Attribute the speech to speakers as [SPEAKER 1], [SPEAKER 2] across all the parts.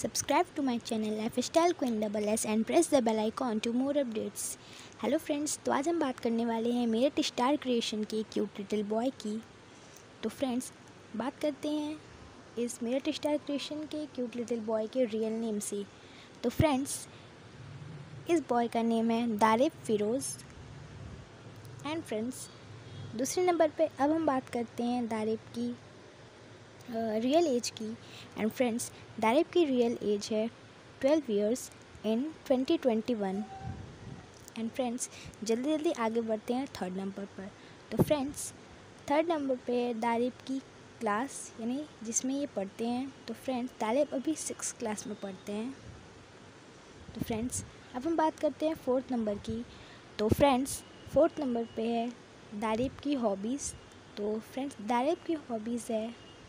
[SPEAKER 1] Subscribe to my channel Lifestyle Queen SS and press the bell icon to more updates. Hello friends, तो आज हम बात करने वाले हैं मेरठ स्टार क्रिएशन के क्यूट लिटिल बॉय की। तो फ्रेंड्स, बात करते हैं इस मेरठ स्टार क्रिएशन के क्यूट लिटिल बॉय के रियल नेम से। तो फ्रेंड्स, इस बॉय का नेम है दारिब फिरोज़। एंड फ्रेंड्स, दूसरे नंबर पे अब हम बात करते हैं दारिब की रियल एज की। एंड फ्रेंड्स, दारिब की रियल एज है 12 ईयर्स इन 2021। एंड फ्रेंड्स, जल्दी आगे बढ़ते हैं थर्ड नंबर पर। तो फ्रेंड्स, थर्ड नंबर पे है दारिब की क्लास, यानी जिसमें ये पढ़ते हैं। तो फ्रेंड्स, दारिब अभी 6th क्लास में पढ़ते हैं। तो फ्रेंड्स, अब हम बात करते हैं फोर्थ नंबर की। तो फ्रेंड्स, फोर्थ नंबर पे है दारिब की हॉबीज़। तो फ्रेंड्स, दारिब की हॉबीज़ है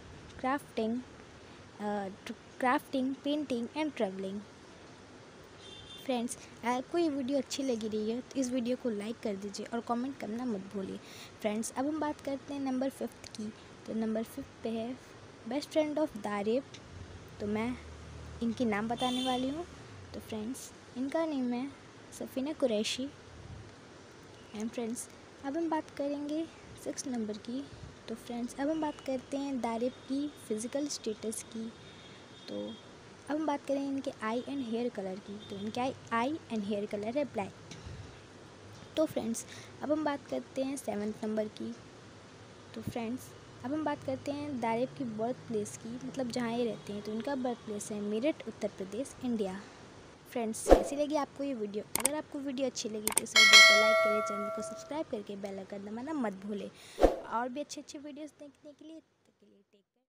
[SPEAKER 1] crafting, painting and travelling. Friends, अगर आपको ये वीडियो अच्छी लगी रही है तो इस वीडियो को लाइक कर दीजिए और कमेंट करना मत भूलिए। फ्रेंड्स, अब हम बात करते हैं नंबर 5 की। तो नंबर 5 पे है बेस्ट फ्रेंड ऑफ दारिब। तो मैं इनकी नाम बताने वाली हूँ। तो फ्रेंड्स, इनका नेम है सफ़ीना कुरैशी। एंड फ्रेंड्स, अब हम बात करेंगे 6 नंबर की। तो फ्रेंड्स, अब हम बात करते हैं दारिब की फ़िज़िकल स्टेटस की। तो अब हम बात करें इनके आई एंड हेयर कलर की। तो इनके आई एंड हेयर कलर है ब्लैक। तो फ्रेंड्स, अब हम बात करते हैं 7th नंबर की। तो फ्रेंड्स, अब हम बात करते हैं दारिब की बर्थ प्लेस की, मतलब जहाँ ये रहते हैं। तो इनका बर्थ प्लेस है मेरठ, उत्तर प्रदेश, इंडिया। फ्रेंड्स, कैसी लगी आपको ये वीडियो? अगर आपको वीडियो अच्छी लगी तो इस वीडियो को लाइक करें, चैनल को सब्सक्राइब करके बेल आइकन दबाना मत भूलें। और भी अच्छे वीडियोस देखने के लिए